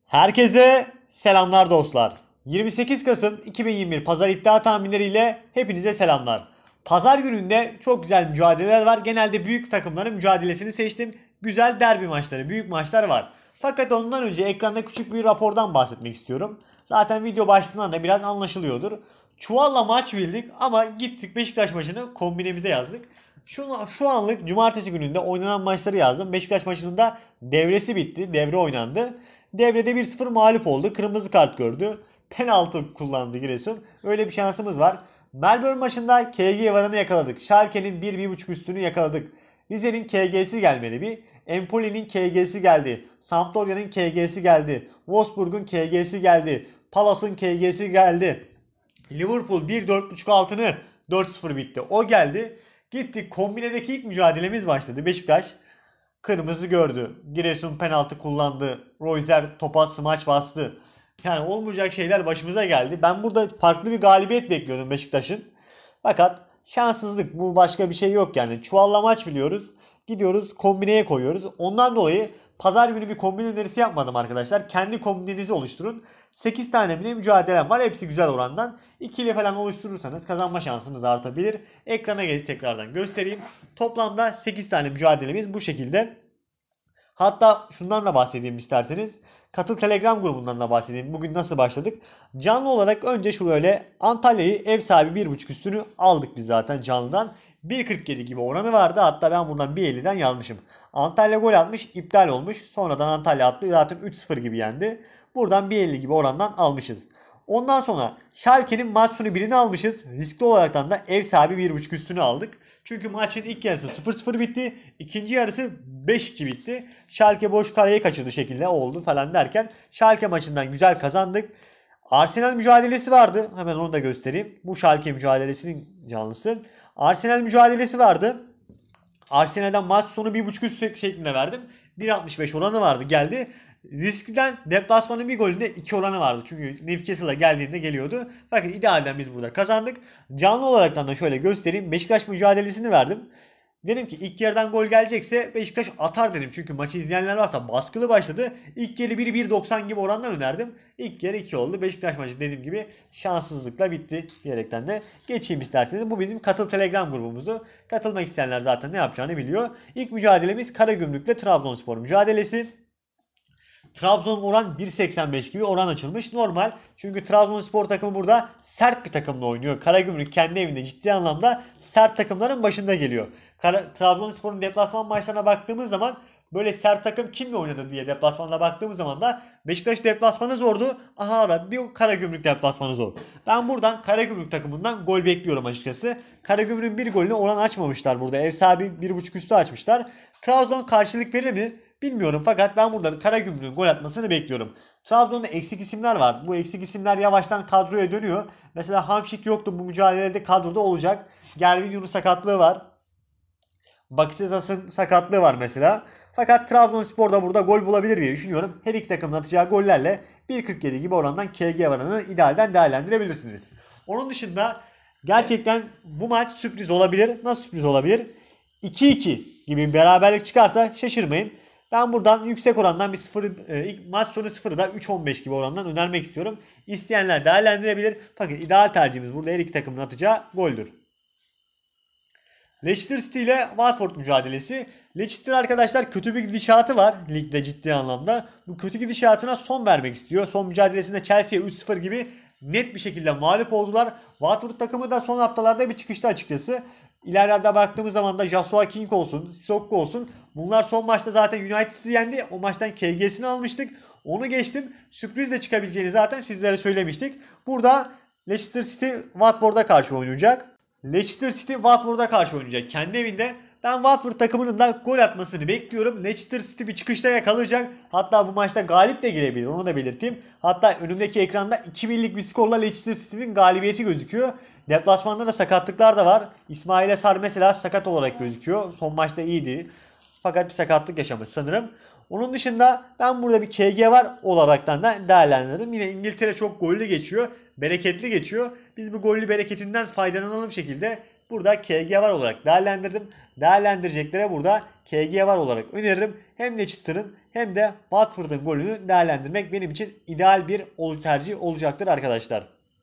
Herkese selamlar dostlar. 28 Kasım 2021 Pazar iddia tahminleriyle hepinize selamlar. Pazar gününde çok güzel mücadeleler var. Genelde büyük takımların mücadelesini seçtim. Güzel derbi maçları, büyük maçlar var. Fakat ondan önce ekranda küçük bir rapordan bahsetmek istiyorum. Zaten video başlığından da biraz anlaşılıyordur. Çuvalla maç bildik ama gittik Beşiktaş maçını kombinemize yazdık. Şu anlık cumartesi gününde oynanan maçları yazdım. Beşiktaş maçının da devresi bitti. Devre oynandı. Devrede 1-0 mağlup oldu. Kırmızı kart gördü. Penaltı kullandı Giresun. Öyle bir şansımız var. Melbourne maçında KG varını yakaladık. Schalke'nin 1-1.5 üstünü yakaladık. Rize'nin KG'si gelmedi bir. Empoli'nin KG'si geldi. Sampdoria'nın KG'si geldi. Wolfsburg'un KG'si geldi. Palas'ın KG'si geldi. Liverpool 1-4.5 altını 4-0 bitti. O geldi. Gittik kombinedeki ilk mücadelemiz başladı. Beşiktaş kırmızı gördü. Giresun penaltı kullandı. Royzer topa smaç bastı. Yani olmayacak şeyler başımıza geldi. Ben burada farklı bir galibiyet bekliyordum Beşiktaş'ın. Fakat şanssızlık, bu başka bir şey yok yani. Çuvalla maç biliyoruz. Gidiyoruz kombineye koyuyoruz. Ondan dolayı pazar günü bir kombin önerisi yapmadım arkadaşlar. Kendi kombininizi oluşturun. 8 tane mi ne mücadelem var. Hepsi güzel orandan. İkili falan oluşturursanız kazanma şansınız artabilir. Ekrana gelip tekrardan göstereyim. Toplamda 8 tane mücadelemiz bu şekilde. Hatta şundan da bahsedeyim isterseniz. Katıl Telegram grubundan da bahsedeyim. Bugün nasıl başladık? Canlı olarak önce şöyle Antalya'yı ev sahibi 1.5 üstünü aldık biz zaten canlıdan. 1.47 gibi oranı vardı. Hatta ben buradan 1.50'den yazmışım. Antalya gol atmış, iptal olmuş. Sonradan Antalya attı. Zaten 3-0 gibi yendi. Buradan 1.50 gibi orandan almışız. Ondan sonra Schalke'nin maç sonu birini almışız. Riskli olaraktan da ev sahibi 1.5 üstünü aldık. Çünkü maçın ilk yarısı 0-0 bitti. İkinci yarısı 5-2 bitti. Schalke boş kaleye kaçırdı şekilde oldu falan derken Schalke maçından güzel kazandık. Arsenal mücadelesi vardı. Hemen onu da göstereyim. Bu Schalke mücadelesinin canlısı. Arsenal mücadelesi vardı. Arsenal'den maç sonu 1.5 üst şeklinde verdim. 1.65 oranı vardı geldi. Riskten deplasmanın bir golünde 2 oranı vardı. Çünkü Newcastle'a geldiğinde geliyordu. Fakat idealden biz burada kazandık. Canlı olaraktan da şöyle göstereyim. Beşiktaş mücadelesini verdim. Dedim ki ilk yarıdan gol gelecekse Beşiktaş atar dedim. Çünkü maçı izleyenler varsa baskılı başladı. İlk yarı 1-1.90 gibi orandan önerdim. İlk yarı 2 oldu. Beşiktaş maçı dediğim gibi şanssızlıkla bitti diyerekten de geçeyim isterseniz. Bu bizim Katıl Telegram grubumuzdu. Katılmak isteyenler zaten ne yapacağını biliyor. İlk mücadelemiz Karagümrük'le Trabzonspor mücadelesi. Trabzon oran 1.85 gibi oran açılmış. Normal. Çünkü Trabzonspor takımı burada sert bir takımla oynuyor. Karagümrük kendi evinde ciddi anlamda sert takımların başında geliyor. Trabzonspor'un deplasman maçlarına baktığımız zaman böyle sert takım kimle oynadı diye deplasmanına baktığımız zaman da Beşiktaş deplasmanı zordu. Aha da bir Karagümrük deplasmanı zor. Ben buradan Karagümrük takımından gol bekliyorum açıkçası. Karagümrük'ün bir golüne oran açmamışlar burada. Ev sahibi 1.5 üstü açmışlar. Trabzon karşılık verir mi? Bilmiyorum fakat ben burada Karagümrük'ün gol atmasını bekliyorum. Trabzon'da eksik isimler var. Bu eksik isimler yavaştan kadroya dönüyor. Mesela Hamşik yoktu, bu mücadelede kadroda olacak. Gervinho'nun sakatlığı var. Bakasetas'ın sakatlığı var mesela. Fakat Trabzonspor da burada gol bulabilir diye düşünüyorum. Her iki takımın atacağı gollerle 1.47 gibi orandan KG oranını idealden değerlendirebilirsiniz. Onun dışında gerçekten bu maç sürpriz olabilir. Nasıl sürpriz olabilir? 2-2 gibi bir beraberlik çıkarsa şaşırmayın. Ben buradan yüksek orandan bir 0, ilk maç sonu 0'da 3.15 gibi orandan önermek istiyorum. İsteyenler değerlendirebilir. Fakat ideal tercihimiz burada her iki takımın atacağı goldür. Leicester City ile Watford mücadelesi. Leicester arkadaşlar kötü bir gidişatı var ligde ciddi anlamda. Bu kötü gidişatına son vermek istiyor. Son mücadelesinde Chelsea'ye 3-0 gibi net bir şekilde mağlup oldular. Watford takımı da son haftalarda bir çıkışta açıkçası. İlerlerde baktığımız zaman da Joshua King olsun, Sissoko olsun. Bunlar son maçta zaten United'ı yendi. O maçtan KG'sini almıştık. Onu geçtim. Sürpriz de çıkabileceğini zaten sizlere söylemiştik. Burada Leicester City Watford'a karşı oynayacak. Leicester City Watford'a karşı oynayacak kendi evinde. Ben Watford takımının da gol atmasını bekliyorum. Leicester City bir çıkışta yakalayacak. Hatta bu maçta galip de gelebilir, onu da belirteyim. Hatta önümdeki ekranda 2-1'lik bir skorla Leicester City'nin galibiyeti gözüküyor. Deplasmanda da sakatlıklar da var. İsmail Sar mesela sakat olarak gözüküyor. Son maçta iyiydi. Fakat bir sakatlık yaşamış sanırım. Onun dışında ben burada bir KG var olaraktan da değerlendirdim. Yine İngiltere çok gollü geçiyor. Bereketli geçiyor. Biz bu gollü bereketinden faydalanalım şekilde Burada KG var olarak değerlendirdim. Değerlendireceklere burada KG var olarak öneririm. Hem Leicester'ın hem de Watford'un golünü değerlendirmek benim için ideal bir tercih olacaktır arkadaşlar.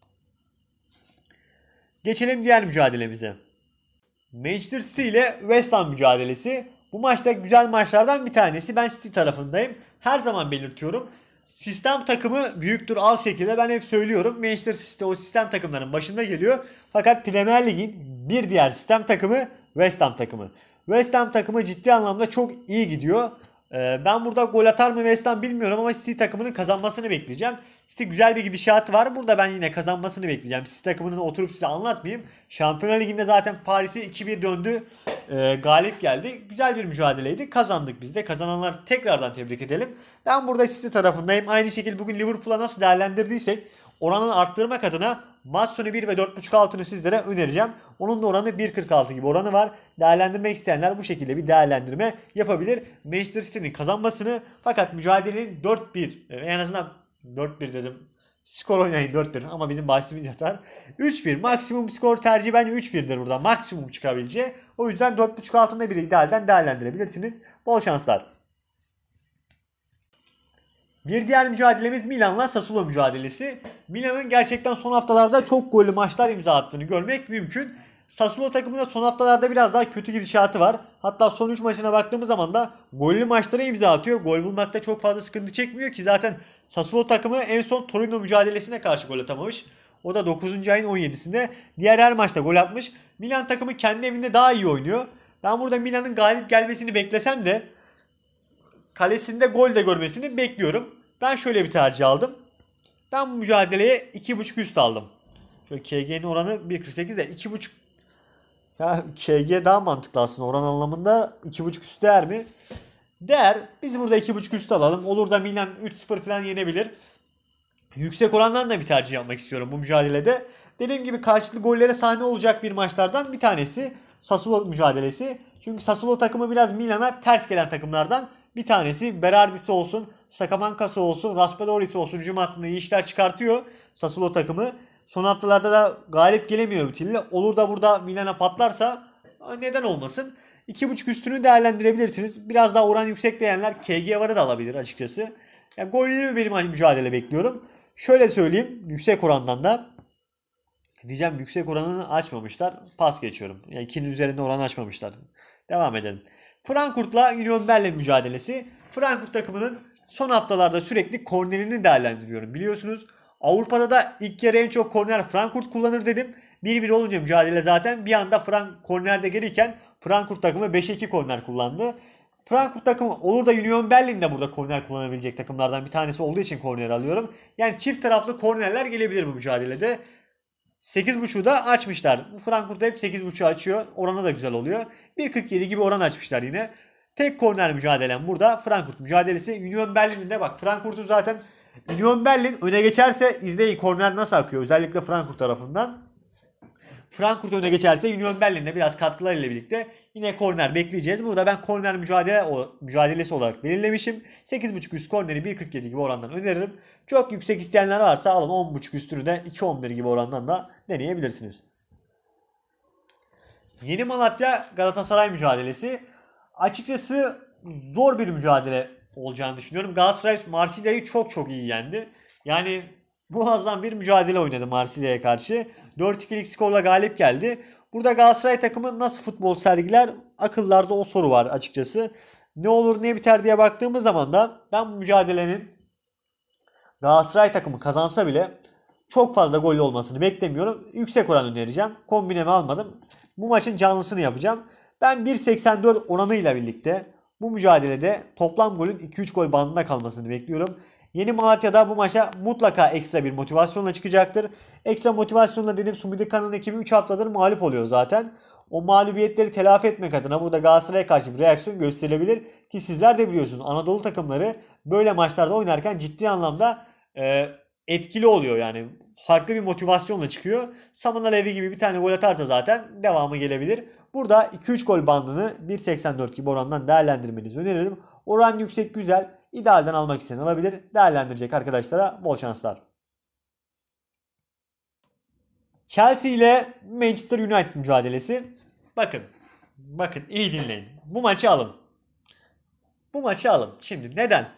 Geçelim diğer mücadelemize. Manchester City ile West Ham mücadelesi. Bu maçta güzel maçlardan bir tanesi. Ben City tarafındayım. Her zaman belirtiyorum. Sistem takımı büyüktür al şekilde ben hep söylüyorum. Manchester City o sistem takımlarının başında geliyor. Fakat Premier Lig'in bir diğer sistem takımı West Ham takımı. West Ham takımı ciddi anlamda çok iyi gidiyor. Ben burada gol atar mı West Ham bilmiyorum ama City takımının kazanmasını bekleyeceğim. City güzel bir gidişatı var. Burada ben yine kazanmasını bekleyeceğim. City takımını oturup size anlatmayayım. Şampiyonlar Ligi'nde zaten Paris'i 2-1 döndü. Galip geldi. Güzel bir mücadeleydi. Kazandık biz de. Kazananları tekrardan tebrik edelim. Ben burada City tarafındayım. Aynı şekilde bugün Liverpool'a nasıl değerlendirdiysek oranını arttırmak adına maç sonu 1 ve 4.5 altını sizlere önereceğim. Onun da oranı 1.46 gibi oranı var. Değerlendirmek isteyenler bu şekilde bir değerlendirme yapabilir. Manchester City'nin kazanmasını fakat mücadelenin 4-1 en azından 4-1 dedim. Skor oynayın 4-1 ama bizim bahsimiz yatar. 3-1 maksimum skor tercihi bence 3-1'dir burada maksimum çıkabileceği. O yüzden 4.5 altında bir idealden değerlendirebilirsiniz. Bol şanslar. Bir diğer mücadelemiz Milan'la Sassuolo mücadelesi. Milan'ın gerçekten son haftalarda çok gollü maçlar imza attığını görmek mümkün. Sassuolo takımında son haftalarda biraz daha kötü gidişatı var. Hatta son 3 maçına baktığımız zaman da gollü maçlara imza atıyor. Gol bulmakta çok fazla sıkıntı çekmiyor ki zaten Sassuolo takımı en son Torino mücadelesine karşı gol atamamış. O da 9. ayın 17'sinde. Diğer her maçta gol atmış. Milan takımı kendi evinde daha iyi oynuyor. Ben burada Milan'ın galip gelmesini beklesem de kalesinde gol de görmesini bekliyorum. Ben şöyle bir tercih aldım. Ben bu mücadeleye 2.5 üst aldım. Şöyle KG'nin oranı 1.48 de 2.5 ya KG daha mantıklı aslında oran anlamında 2.5 üst değer mi? Değer. Biz burada 2.5 üst alalım. Olur da Milan 3-0 falan yenebilir. Yüksek orandan da bir tercih yapmak istiyorum bu mücadelede. Dediğim gibi karşılıklı gollere sahne olacak bir maçlardan bir tanesi Sassuolo mücadelesi. Çünkü Sassuolo takımı biraz Milan'a ters gelen takımlardan bir tanesi. Berardi'si olsun, Sakamanka'sı olsun, Raspadori'si olsun hücum hattında iyi işler çıkartıyor Sassuolo takımı. Son haftalarda da galip gelemiyor bir türlü. Olur da burada Milan'a patlarsa neden olmasın. 2.5 üstünü değerlendirebilirsiniz. Biraz daha oran yüksek diyenler KG varı da alabilir açıkçası. Yani gollü bir mücadele bekliyorum. Şöyle söyleyeyim yüksek orandan da. Diyeceğim yüksek oranını açmamışlar. Pas geçiyorum. Yani 2'nin üzerinde oranı açmamışlar. Devam edelim. Frankfurt'la Union Berlin mücadelesi. Frankfurt takımının son haftalarda sürekli kornerini değerlendiriyorum. Biliyorsunuz Avrupa'da da ilk yarı en çok korner Frankfurt kullanır dedim. 1-1 olunca mücadele zaten bir anda kornerde gelirken Frankfurt takımı 5-2 korner kullandı. Frankfurt takımı olur da Union Berlin de burada korner kullanabilecek takımlardan bir tanesi olduğu için korner alıyorum. Yani çift taraflı kornerler gelebilir bu mücadelede. 8.5'u da açmışlar. Bu Frankfurt'ta hep 8.5'u açıyor. Oranı da güzel oluyor. 1.47 gibi oran açmışlar yine. Tek korner mücadelem burada. Frankfurt mücadelesi. Union Berlin'in de bak Frankfurt'u zaten Union Berlin öne geçerse izleyin korner nasıl akıyor. Özellikle Frankfurt tarafından. Frankfurt öne geçerse Union Berlin'de biraz katkılarıyla birlikte yine korner bekleyeceğiz. Burada ben korner mücadelesi olarak belirlemişim. 8.5 üst korneri 1.47 gibi orandan öneririm. Çok yüksek isteyenler varsa alın 10.5 üstünü de 2.11 gibi orandan da deneyebilirsiniz. Yeni Malatya Galatasaray mücadelesi. Açıkçası zor bir mücadele olacağını düşünüyorum. Galatasaray Marsilya'yı çok iyi yendi. Yani muazzam bir mücadele oynadı Marsilya'ya karşı. 4-2'lik skorla galip geldi. Burada Galatasaray takımı nasıl futbol sergiler? Akıllarda o soru var açıkçası. Ne olur ne biter diye baktığımız zaman da ben bu mücadelenin Galatasaray takımı kazansa bile çok fazla gollü olmasını beklemiyorum. Yüksek oran önereceğim. Kombinemi almadım. Bu maçın canlısını yapacağım. Ben 1.84 oranıyla birlikte bu mücadelede toplam golün 2-3 gol bandında kalmasını bekliyorum. Yeni Malatya'da bu maça mutlaka ekstra bir motivasyonla çıkacaktır. Ekstra motivasyonla dedim Sumidika'nın ekibi 3 haftadır mağlup oluyor zaten. O mağlubiyetleri telafi etmek adına burada Galatasaray'a karşı bir reaksiyon gösterilebilir. Ki sizler de biliyorsunuz Anadolu takımları böyle maçlarda oynarken ciddi anlamda etkili oluyor yani. Farklı bir motivasyonla çıkıyor. Saman Alevi gibi bir tane gol atarsa zaten devamı gelebilir. Burada 2-3 gol bandını 1.84 gibi orandan değerlendirmenizi öneririm. Oran yüksek güzel. İdealden almak isteyen alabilir. Değerlendirecek arkadaşlara bol şanslar. Chelsea ile Manchester United mücadelesi. Bakın. Bakın iyi dinleyin. Bu maçı alın. Bu maçı alın. Şimdi neden?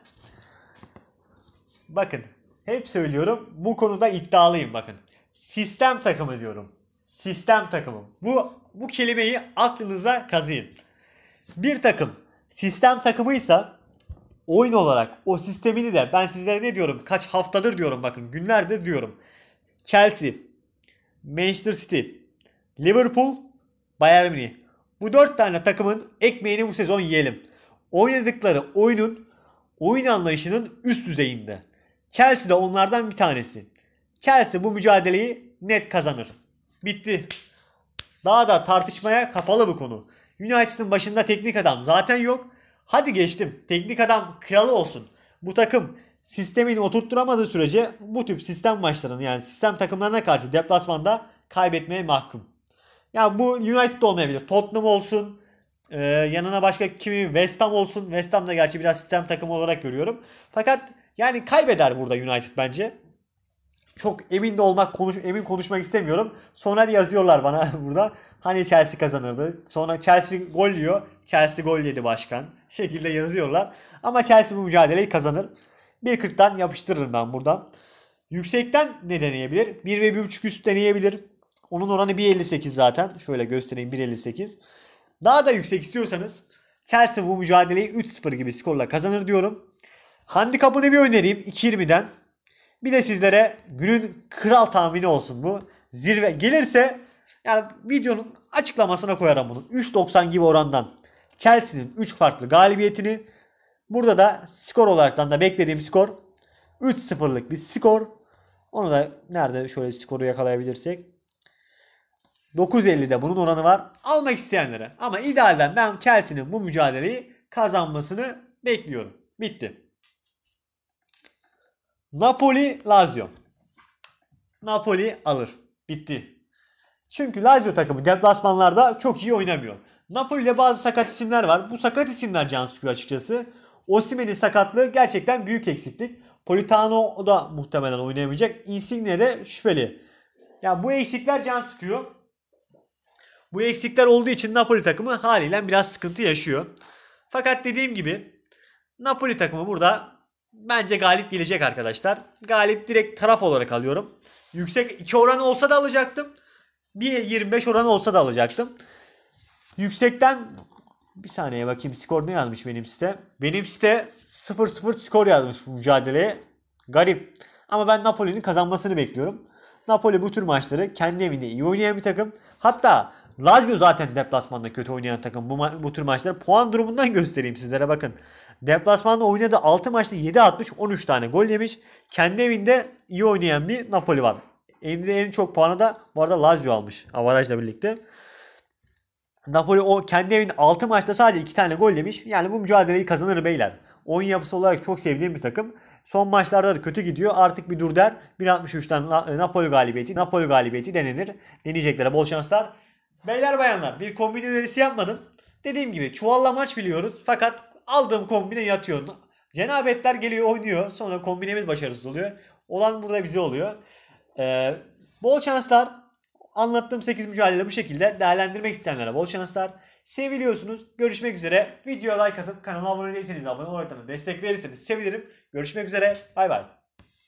Bakın. Hep söylüyorum. Bu konuda iddialıyım bakın. Sistem takımı diyorum. Sistem takımı. Bu kelimeyi aklınıza kazıyın. Bir takım sistem takımıysa oyun olarak o sistemini de ben sizlere ne diyorum? Kaç haftadır diyorum bakın. Günlerdir diyorum. Chelsea, Manchester City, Liverpool, Bayern Münih. Bu 4 tane takımın ekmeğini bu sezon yiyelim. Oynadıkları oyun anlayışının üst düzeyinde. Chelsea de onlardan bir tanesi. Chelsea bu mücadeleyi net kazanır. Bitti. Daha da tartışmaya kapalı bu konu. United'ın başında teknik adam zaten yok. Hadi geçtim. Teknik adam kralı olsun. Bu takım sistemini oturtturamadığı sürece bu tip sistem maçlarını yani sistem takımlarına karşı deplasmanda kaybetmeye mahkum. Ya bu United olmayabilir. Tottenham olsun. Yanına başka kimi West Ham olsun. West Ham da gerçi biraz sistem takımı olarak görüyorum. Fakat yani kaybeder burada United bence. Çok emin de emin konuşmak istemiyorum. Sonra yazıyorlar bana burada. Hani Chelsea kazanırdı. Sonra Chelsea gol yiyor. Chelsea gol yedi başkan. Şekilde yazıyorlar. Ama Chelsea bu mücadeleyi kazanır. 1.40'dan yapıştırırım ben buradan. Yüksekten ne deneyebilir? 1 ve 1.5 üst deneyebilir. Onun oranı 1.58 zaten. Şöyle göstereyim 1.58. Daha da yüksek istiyorsanız Chelsea bu mücadeleyi 3-0 gibi skorla kazanır diyorum. Handikapını bir önereyim 2.20'den. Bir de sizlere günün kral tahmini olsun bu. Zirve gelirse yani videonun açıklamasına koyarım bunu. 3.90 gibi orandan. Chelsea'nin 3 farklı galibiyetini. Burada da skor olaraktan da beklediğim skor 3-0'lık bir skor. Onu da nerede şöyle skoru yakalayabilirsek. 9.50'de bunun oranı var. Almak isteyenlere. Ama idealden ben Chelsea'nin bu mücadeleyi kazanmasını bekliyorum. Bitti. Napoli Lazio. Napoli alır. Bitti. Çünkü Lazio takımı deplasmanlarda çok iyi oynamıyor. Napoli'de bazı sakat isimler var. Bu sakat isimler can sıkıyor açıkçası. Osimhen'in sakatlığı gerçekten büyük eksiklik. Politano da muhtemelen oynayamayacak. Insigne de şüpheli. Yani bu eksikler can sıkıyor. Bu eksikler olduğu için Napoli takımı haliyle biraz sıkıntı yaşıyor. Fakat dediğim gibi Napoli takımı burada bence galip gelecek arkadaşlar. Galip direkt taraf olarak alıyorum. Yüksek 2 oranı olsa da alacaktım. 1.25 oranı olsa da alacaktım. Yüksekten bir saniye bakayım skor ne yazmış benim site. Benim site 0-0 skor yazmış bu mücadeleye. Garip. Ama ben Napoli'nin kazanmasını bekliyorum. Napoli bu tür maçları kendi evinde iyi oynayan bir takım. Hatta Lazio zaten deplasmanda kötü oynayan takım. Bu tür maçları puan durumundan göstereyim sizlere bakın. Deplasmanda oynadığı 6 maçta 7 atmış 13 tane gol yemiş. Kendi evinde iyi oynayan bir Napoli var. Evinde en çok puanı da bu arada Lazio almış avarajla birlikte. Napoli o kendi evinde 6 maçta sadece 2 tane gol yemiş. Yani bu mücadeleyi kazanır beyler. Oyun yapısı olarak çok sevdiğim bir takım. Son maçlarda da kötü gidiyor. Artık bir dur der. 1.63'ten Napoli galibiyeti denenir. Deneyeceklere bol şanslar. Beyler bayanlar bir kombin önerisi yapmadım. Dediğim gibi çuvalla maç biliyoruz. Fakat aldığım kombine yatıyor. Cenabetler geliyor oynuyor. Sonra kombinemiz başarısız oluyor. Olan burada bize oluyor. Bol şanslar. Anlattığım 8 mücadele bu şekilde. Değerlendirmek isteyenlere bol şanslar. Seviliyorsunuz. Görüşmek üzere. Videoya like atıp kanala abone değilseniz abone olarak da destek verirseniz sevinirim. Görüşmek üzere. Bay bay.